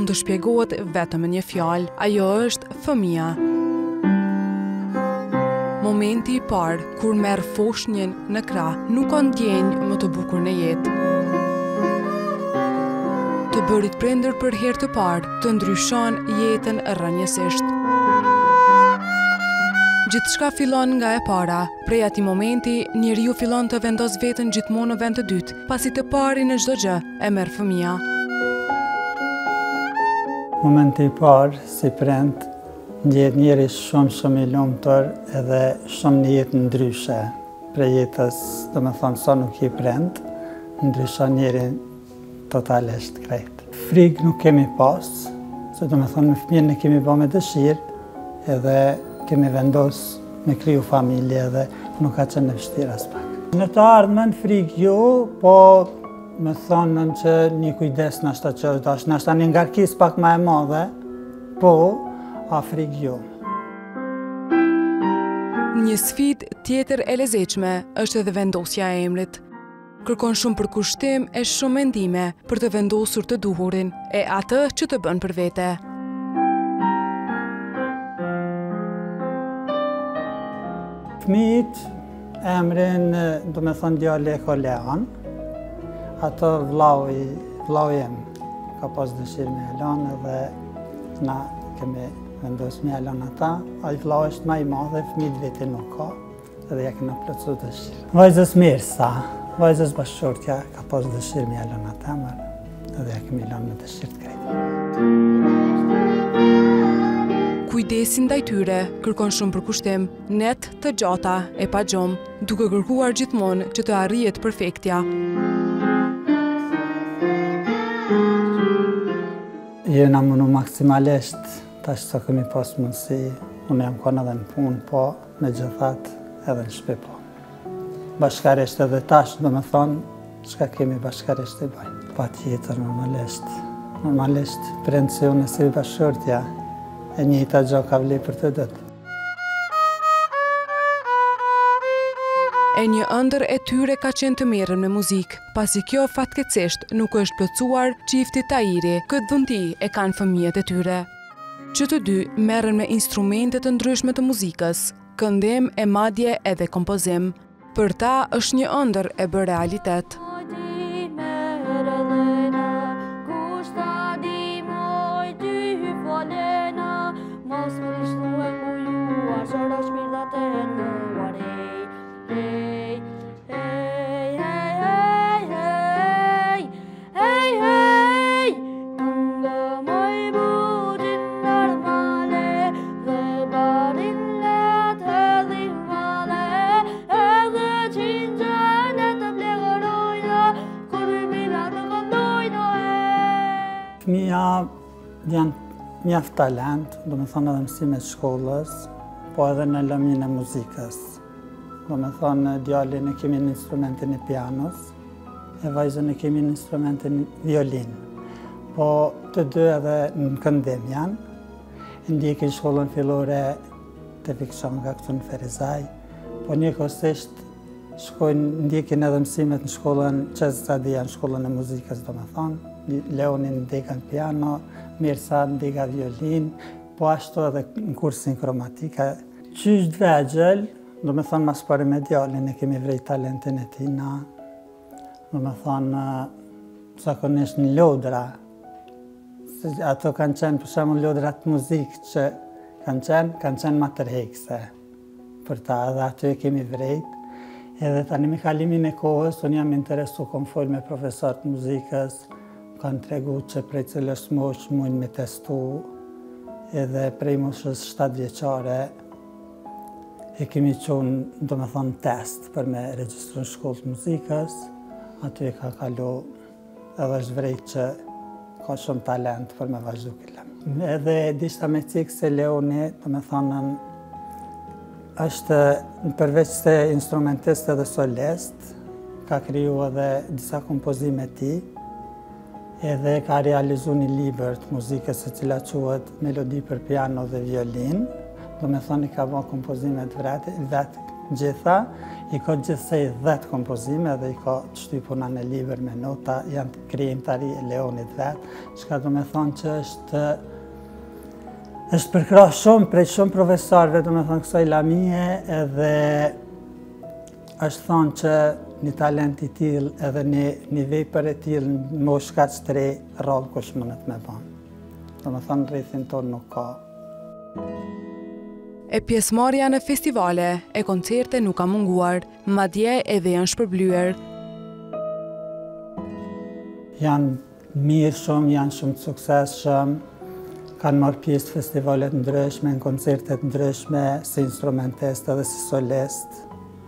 mund të shpjegohet vetëm me një fjalë, ajo është fëmia. Momenti i parë kur merr foshnjën në krah nuk ka ndjenjë më të bukur në jetë. Të bërit prindër për herë të parë të ndryshon jetën rrënjësisht. Gjithçka fillon nga e para. Prej atij momenti, njeriu fillon të vendos veten gjithmonë në vend të dytë, pasi të pari në çdo gjë e merr fëmia. Momenti i parë si prind, ndjehet njeri shumë i lumtur edhe shumë një jetë ndryshe. Prej jetës, domethënë sa nuk i prind, ndryshon njeri totalisht krejt. Frikë nuk kemi pas, se domethënë me fëmijën ne kemi bë me dëshirë, edhe kemi vendos me kriju familje dhe nuk ka qenë vështirë as pak. Në të ardhmen frikë jo, po me thonën që një kujdes nashta që është nashta një ngarkesë pak më e madhe, po a frikë jo. Një sfidë tjetër e lezetshme është edhe vendosja e emrit. Kërkon shumë përkushtim e shumë mendime për të vendosur të duhurin e atë që të bën për vete. Fëmijët emrin, do me thonë djali e ka Leon, ato vllau jem ka pas dëshirë me Elon edhe na kemi vendosur me Elon ata, ai vllau është më i madh dhe fëmijët vete nuk ka, edhe ja kena plotsu dëshirë. Vajzës Mirsa, vajzës bashkëshortja ka pas dëshirë me Elon ata, edhe ja kemi lënë me dëshirë të krejtë. Kujdesin ndaj tyre kërkon shumë përkushtim, net të gjata e pa gjomë, duke kërkuar gjithmonë që të arrihet perfektja. Jena mundu maksimalisht, tash sa kemi pas mundësi, unë jam konë edhe në punë, po me gjithat edhe në shtëpi po. Bashkarisht edhe tash, do me thonë, çka kemi bashkarisht i bajnë. Pa tjetër, normalisht, prindë si unë si bashkëshortja, e njëjta gjë ka vlerë për të dhëtë. E një ëndër e tyre ka qenë të merren me muzikë, pasi kjo fatkeqësisht nuk është plotësuar, çifti Tahiri këtë dhunti e kanë fëmijët e tyre. Që të dy merren me instrumente të ndryshme të muzikës, këndim e madje edhe kompozim. Për ta është një ëndër e bërë realitet. Fëmija janë mjaft talent, do me thonë edhe mësimet shkollës, po edhe në lëmin e muzikës. Do me thonë djalin e kemi në instrumentin e pianos, e vajzën e kemi në instrumentin violin. Po të dy edhe në këndim janë, ndjekin shkollën fillore të fikshon nga këtu në Ferizaj, po njëkohësisht shkojnë ndjekin edhe mësimet në shkollën Qezzadia, në shkollën e muzikës, do me thonë. Leonin ndeka në piano, Mirsa ndeka violin, po ashtu edhe në kursin kromatika. Qysh vegjel, do me thonë mas pari me djalin e kemi vrejt talentin e tina, do me thonë zakonisht në lodra. Ato kanë qenë për shemë lodrat muzikë që kanë qenë ma tërhekse. Për ta edhe aty e kemi vrejt. Edhe tani me kalimin e kohës, unë jam interesu kom folë me profesorët muzikës, kanë tregu që prej cilës mosh mund me testu, edhe prej moshës 7 vjeqare e kemi qonë, do me thonë, test për me regjistru në shkollë të muzikës, aty e ka kalu edhe është vrejt që ka shumë talent për me vazhdu këllëm. Edhe dishta me cikë se Leoni, do me thonë, është përveç se instrumentist edhe solist, ka kriju edhe disa kompozime ti, edhe ka realizu një libër të muzikës e cila quhet Melodi për piano dhe violin. Do me thoni ka bërë kompozimet vetë gjitha, I ka gjithsej 10 kompozime dhe I ka të shty puna në libër me nota, janë krijimtari e Leonit vetë, çka do me thonë që është përkrah shumë prej shumë profesorëve, do me thonë kësaj lamie, edhe është thonë që një talent I tillë edhe një vepër e tillë në moshë kaq të re, rrallë kush mundet me banë. Do me thonë rrethin tonë nuk ka. E pjesëmarrja në festivale e koncerte nuk ka munguar, madje edhe janë shpërblyer. Janë mirë shumë, janë shumë të suksesshëm, kanë marrë pjesë festivalet ndryshme, në koncertet ndryshme, si instrumentist edhe si solist.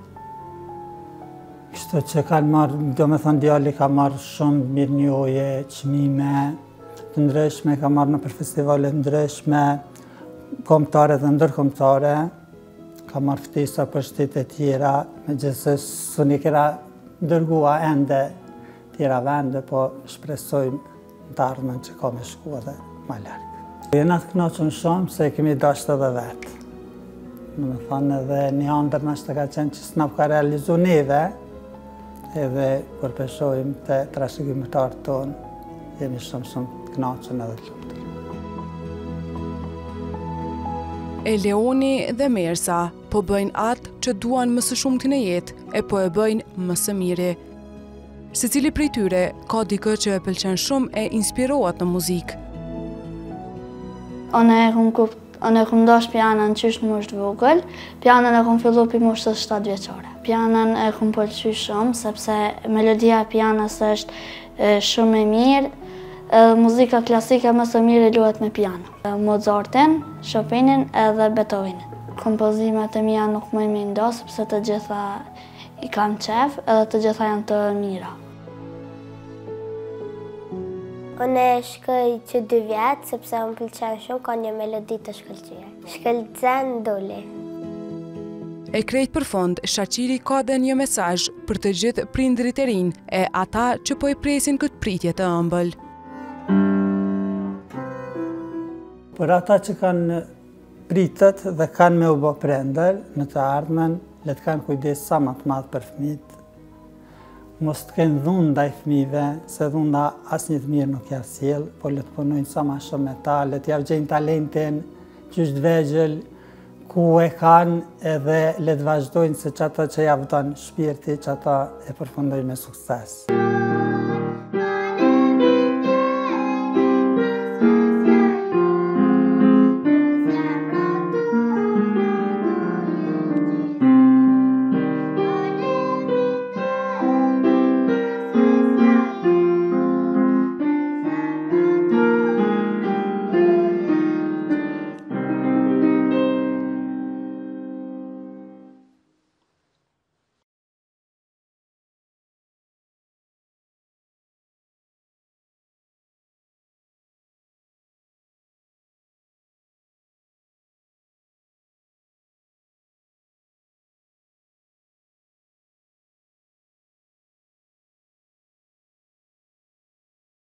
Kështu që kanë marrë, do me thonë djali ka marrë shumë mirënjohje, çmime të ndryshme, ka marrë në për festivalet ndryshme, kombëtare dhe ndërkombëtare, ka marrë ftesa për shtete tjera, megjithëse s'u kera dërgua ende tjera vende, po shpresojmë në të ardhmen që ka me shku edhe ma larg. Jena të kënaqur shumë se kemi dashur edhe vetë. Do me thonë edhe një ëndër nashta ka qenë që s'na ka realizu neve, edhe kur peshojmë të trashëgimtarët tonë, jemi shumë të kënaqur edhe të lumtur. E Leoni dhe Mersa po bëjnë atë që duan më së shumti në jetë, e po e bëjnë më së miri. Secili prej tyre ka dikë që e pëlqen shumë e inspirohet në muzikë. Unë e kom dash pianën qysh në moshë vogël, pianën e kom fillu për moshës 7 vjeçare. Pianën e kom pëlqy shumë, sepse melodia e pianës është shumë e mirë, muzika klasike më së miri luhet me piano. Mozartin, Chopinin edhe Beethovenin. Kompozimet e mia nuk më i ndo, sepse të gjitha I kam qef edhe të gjitha janë të mira. Unë e shkoj që 2 vjetë, sepse më pëlqen shumë, ka një melodi të shkëlqyer. Shkëlqen doli. E krejt për fond, Shaqiri ka dhe një mesazh për të gjithë prindërit e rinj e ata që po I presin këtë pritje të ëmbël. Për ata që kanë pritet dhe kanë me u bë prindër në të ardhmen, le të kanë kujdes sa më të madh për fëmijët. Mos të kenë dhunë ndaj fëmijëve, se dhuna asnjë të mirë nuk ja sjell, po le të punojnë sa më shumë me ta, le të javgjejnë talentin qysh të vegjël, ku e kanë, edhe le të vazhdojnë se çata që ja vëton shpirti, çata e përfundojnë me sukses.